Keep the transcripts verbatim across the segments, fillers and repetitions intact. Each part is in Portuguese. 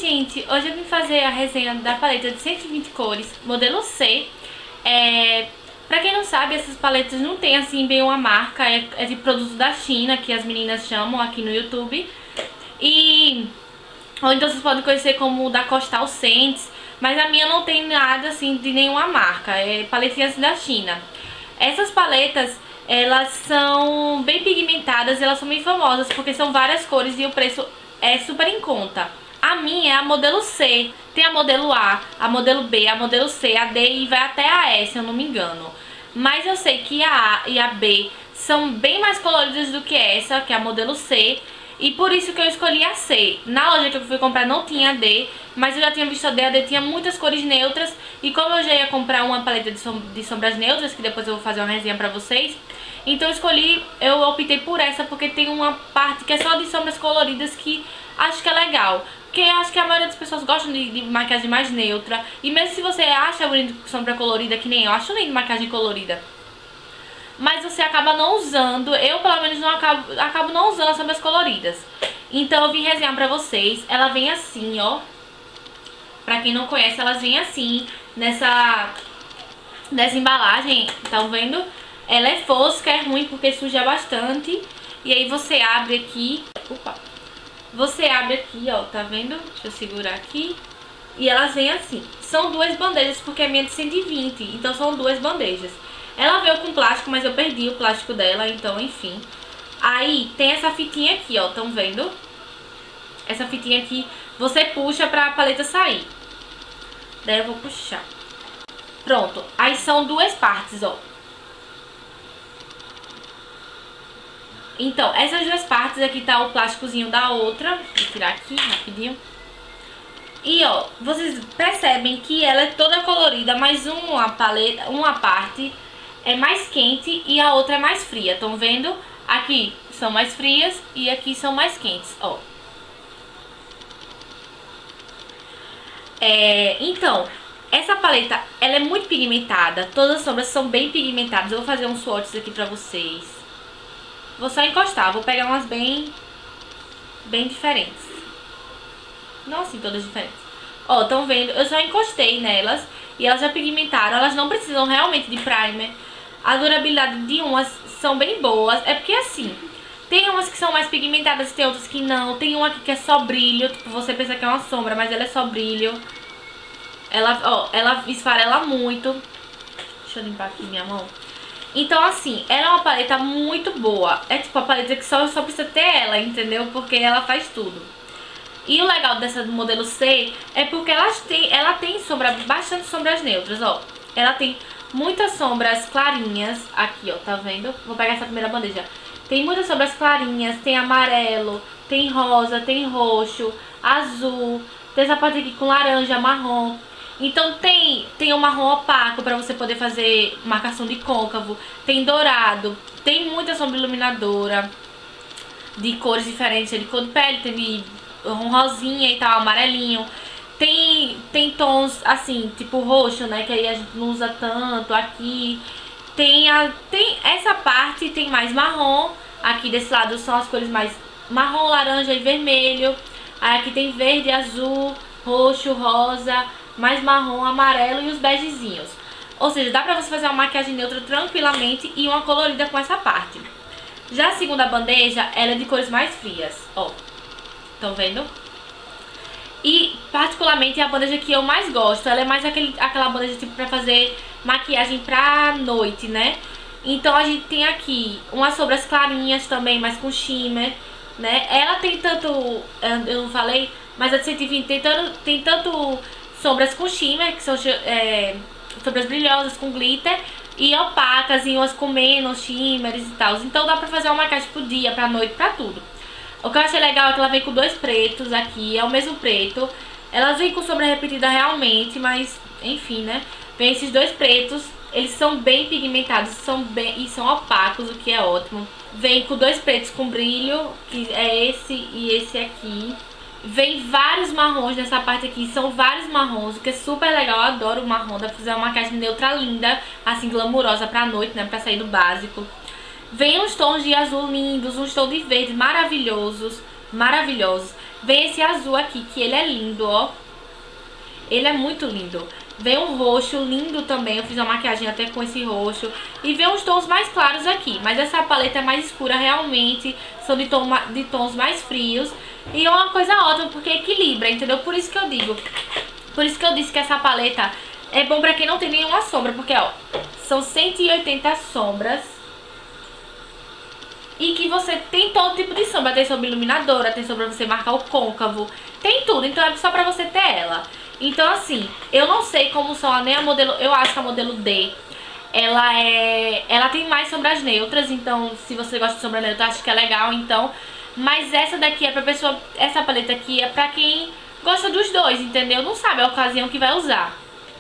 gente, hoje eu vim fazer a resenha da paleta de cento e vinte cores, modelo C. É, pra quem não sabe, essas paletas não tem assim bem uma marca, é, é de produto da China, que as meninas chamam aqui no YouTube. E ou então vocês podem conhecer como da Costal Scents, mas a minha não tem nada assim de nenhuma marca, é paletinhas da China. Essas paletas, elas são bem pigmentadas, elas são bem famosas porque são várias cores e o preço é super em conta. A minha é a modelo C, tem a modelo A, a modelo B, a modelo C, a D e vai até a S, se eu não me engano. Mas eu sei que a A e a B são bem mais coloridas do que essa, que é a modelo C. E por isso que eu escolhi a C. Na loja que eu fui comprar não tinha a D, mas eu já tinha visto a D, a D tinha muitas cores neutras. E como eu já ia comprar uma paleta de, som de sombras neutras, que depois eu vou fazer uma resenha pra vocês, então eu escolhi, eu optei por essa, porque tem uma parte que é só de sombras coloridas que acho que é legal. Porque acho que a maioria das pessoas gostam de, de maquiagem mais neutra. E mesmo se você acha bonito sombra colorida, que nem eu, acho lindo maquiagem colorida, mas você acaba não usando, eu pelo menos não acabo, acabo não usando as sombras coloridas. Então eu vim resenhar pra vocês. Ela vem assim, ó. Pra quem não conhece, elas vêm assim, nessa, nessa embalagem, tá vendo? Ela é fosca, é ruim porque suja bastante. E aí você abre aqui, opa, você abre aqui, ó, tá vendo? Deixa eu segurar aqui. E elas vêm assim. São duas bandejas, porque a minha é de cento e vinte, então são duas bandejas. Ela veio com plástico, mas eu perdi o plástico dela, então enfim. Aí tem essa fitinha aqui, ó, tão vendo? Essa fitinha aqui, você puxa pra paleta sair. Daí eu vou puxar. Pronto, aí são duas partes, ó. Então, essas duas partes aqui tá o plásticozinho da outra. Vou tirar aqui rapidinho. E ó, vocês percebem que ela é toda colorida, mas uma paleta, uma parte é mais quente e a outra é mais fria. Estão vendo? Aqui são mais frias e aqui são mais quentes, ó. É, então, essa paleta, ela é muito pigmentada. Todas as sombras são bem pigmentadas. Eu vou fazer uns swatches aqui pra vocês. Vou só encostar, vou pegar umas bem, bem diferentes. Não assim, todas diferentes. Ó, estão vendo? Eu só encostei nelas e elas já pigmentaram. Elas não precisam realmente de primer. A durabilidade de umas são bem boas. É porque assim, tem umas que são mais pigmentadas, tem outras que não. Tem uma aqui que é só brilho, tipo, você pensa que é uma sombra, mas ela é só brilho. Ela, ó, ela esfarela muito. Deixa eu limpar aqui minha mão. Então assim, ela é uma paleta muito boa. É tipo a paleta que só, só precisa ter ela, entendeu? Porque ela faz tudo. E o legal dessa do modelo C é porque ela tem, ela tem sombra, bastante sombras neutras, ó. Ela tem muitas sombras clarinhas, aqui ó, tá vendo? Vou pegar essa primeira bandeja. Tem muitas sombras clarinhas, tem amarelo, tem rosa, tem roxo, azul. Tem essa parte aqui com laranja, marrom. Então tem, tem o marrom opaco pra você poder fazer marcação de côncavo. Tem dourado, tem muita sombra iluminadora de cores diferentes, de cor de pele, tem de um rosinha e tal, amarelinho. Tem, tem tons assim, tipo roxo, né, que aí a gente não usa tanto aqui. Tem, a, tem essa parte, tem mais marrom. Aqui desse lado são as cores mais marrom, laranja e vermelho. Aí aqui tem verde, azul, roxo, rosa, mais marrom, amarelo e os begezinhos. Ou seja, dá pra você fazer uma maquiagem neutra tranquilamente e uma colorida com essa parte. Já a segunda bandeja, ela é de cores mais frias, ó. Estão vendo? E particularmente a bandeja que eu mais gosto, ela é mais aquele, aquela bandeja tipo pra fazer maquiagem pra noite, né? Então a gente tem aqui umas sombras clarinhas também, mas com shimmer, né? Ela tem tanto, eu não falei, mas a de cento e vinte tem tanto, tem tanto sombras com shimmer, que são é, sombras brilhosas com glitter, e opacas e umas com menos shimmers e tal. Então dá pra fazer uma maquiagem pro dia, pra noite, pra tudo. O que eu achei legal é que ela vem com dois pretos aqui, é o mesmo preto. Elas vêm com sombra repetida realmente, mas enfim, né? Vem esses dois pretos, eles são bem pigmentados são bem, e são opacos, o que é ótimo. Vem com dois pretos com brilho, que é esse e esse aqui. Vem vários marrons nessa parte aqui, são vários marrons, o que é super legal, eu adoro o marrom. Dá pra fazer uma maquiagem neutra linda, assim, glamurosa pra noite, né, pra sair do básico. Vem uns tons de azul lindos, uns tons de verde maravilhosos, maravilhosos. Vem esse azul aqui, que ele é lindo, ó. Ele é muito lindo. Vem um roxo lindo também, eu fiz uma maquiagem até com esse roxo. E vem uns tons mais claros aqui, mas essa paleta é mais escura realmente, são de, tom, de tons mais frios. E é uma coisa ótima porque equilibra, entendeu? Por isso que eu digo, por isso que eu disse que essa paleta é bom pra quem não tem nenhuma sombra, porque ó, são cento e oitenta sombras. E que você tem todo tipo de sombra, tem sombra iluminadora, tem sombra pra você marcar o côncavo, tem tudo, então é só pra você ter ela. Então assim, eu não sei como são nem a modelo, eu acho que a modelo D, ela é, ela tem mais sombras neutras, então se você gosta de sombra neutra, eu acho que é legal, então. Mas essa daqui é pra pessoa, essa paleta aqui é pra quem gosta dos dois, entendeu? Não sabe a ocasião que vai usar.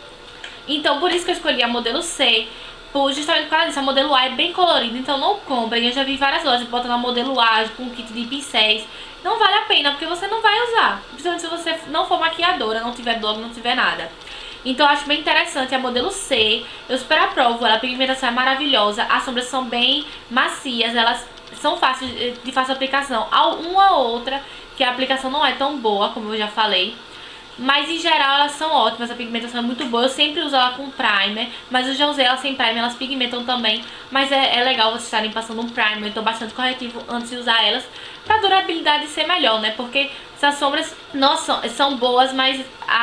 Então por isso que eu escolhi a modelo C, por justamente por causa disso. A modelo A é bem colorida, então não comprem. Eu já vi várias lojas botando a modelo A com kit de pincéis. Não vale a pena, porque você não vai usar, principalmente se você não for maquiadora, não tiver blog, não tiver nada. Então eu acho bem interessante a modelo C. Eu super aprovo ela, a pigmentação é maravilhosa. As sombras são bem macias, elas são fáceis, de fácil aplicação. Uma ou outra que a aplicação não é tão boa, como eu já falei, mas em geral elas são ótimas, a pigmentação é muito boa. Eu sempre uso ela com primer, mas eu já usei ela sem primer, elas pigmentam também. Mas é, é legal vocês estarem passando um primer, então bastante corretivo antes de usar elas, pra durabilidade ser melhor, né? Porque essas sombras, nossa, são boas, mas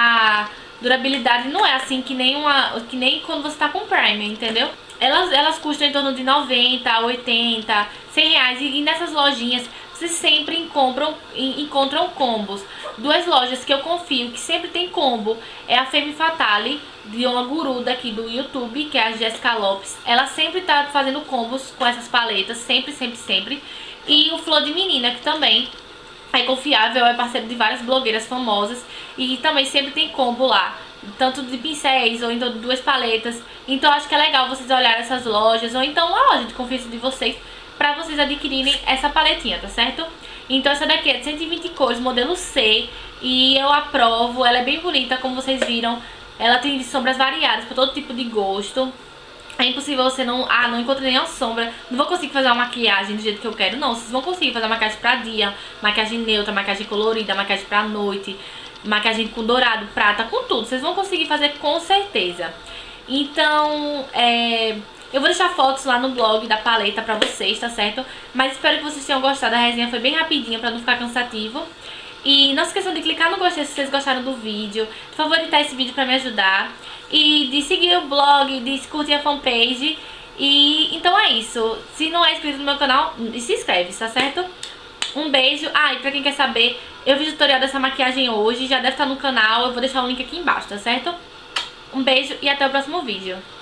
a durabilidade não é assim que nem, uma, que nem quando você tá com primer, entendeu? Elas, elas custam em torno de noventa, oitenta, cem reais. E, e nessas lojinhas vocês sempre encontram, encontram combos. Duas lojas que eu confio que sempre tem combo é a Femme Fatale, de uma guru daqui do YouTube, que é a Jéssica Lopes. Ela sempre tá fazendo combos com essas paletas, sempre, sempre, sempre. E o Flor de Menina, que também é confiável, é parceiro de várias blogueiras famosas. E também sempre tem combo lá, tanto de pincéis ou então de duas paletas. Então acho que é legal vocês olharem essas lojas, ou então a loja de confiança de vocês, pra vocês adquirirem essa paletinha, tá certo? Então essa daqui é de cento e vinte cores, modelo C, e eu aprovo. Ela é bem bonita, como vocês viram. Ela tem sombras variadas pra todo tipo de gosto. É impossível você não... Ah, não encontrei nenhuma sombra, não vou conseguir fazer uma maquiagem do jeito que eu quero. Não, vocês vão conseguir fazer uma maquiagem pra dia, maquiagem neutra, maquiagem colorida, maquiagem pra noite, maquiagem com dourado, prata, com tudo. Vocês vão conseguir fazer com certeza. Então, é... eu vou deixar fotos lá no blog da paleta pra vocês, tá certo? Mas espero que vocês tenham gostado. A resenha foi bem rapidinha pra não ficar cansativo. E não se esqueçam de clicar no gostei se vocês gostaram do vídeo, de favoritar esse vídeo pra me ajudar, e de seguir o blog, de curtir a fanpage. E então é isso. Se não é inscrito no meu canal, se inscreve, tá certo? Um beijo. Ah, e pra quem quer saber, eu fiz o tutorial dessa maquiagem hoje, já deve estar no canal. Eu vou deixar o link aqui embaixo, tá certo? Um beijo e até o próximo vídeo.